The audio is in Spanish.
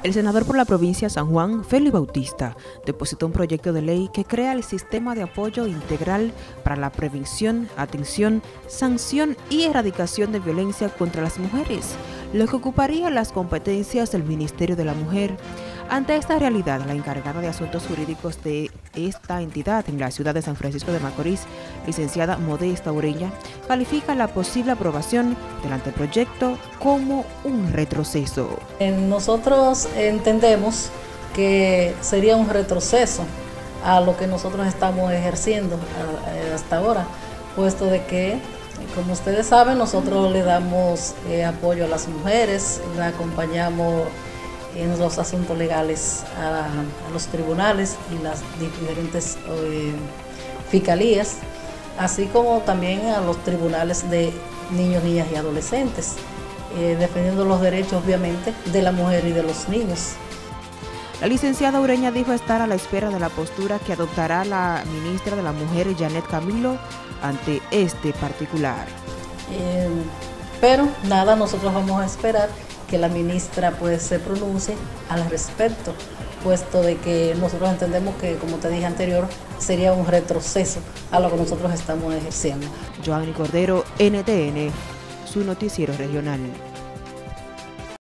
El senador por la provincia de San Juan, Félix Bautista, depositó un proyecto de ley que crea el sistema de apoyo integral para la prevención, atención, sanción y erradicación de violencia contra las mujeres, lo que ocuparía las competencias del Ministerio de la Mujer. Ante esta realidad, la encargada de asuntos jurídicos de esta entidad en la ciudad de San Francisco de Macorís, licenciada Modesta Ureña, califica la posible aprobación del anteproyecto como un retroceso. Nosotros entendemos que sería un retroceso a lo que nosotros estamos ejerciendo hasta ahora, puesto de que, como ustedes saben, nosotros le damos apoyo a las mujeres, la acompañamos en los asuntos legales a los tribunales y las diferentes fiscalías, así como también a los tribunales de niños, niñas y adolescentes, defendiendo los derechos obviamente de la mujer y de los niños. La licenciada Ureña dijo estar a la espera de la postura que adoptará la ministra de la Mujer, Janet Camilo, ante este particular. Pero nada, nosotros vamos a esperar que la ministra pues se pronuncie al respecto, puesto de que nosotros entendemos que, como te dije anterior, sería un retroceso a lo que nosotros estamos ejerciendo. Joanny Cordero, NTN, su noticiero regional.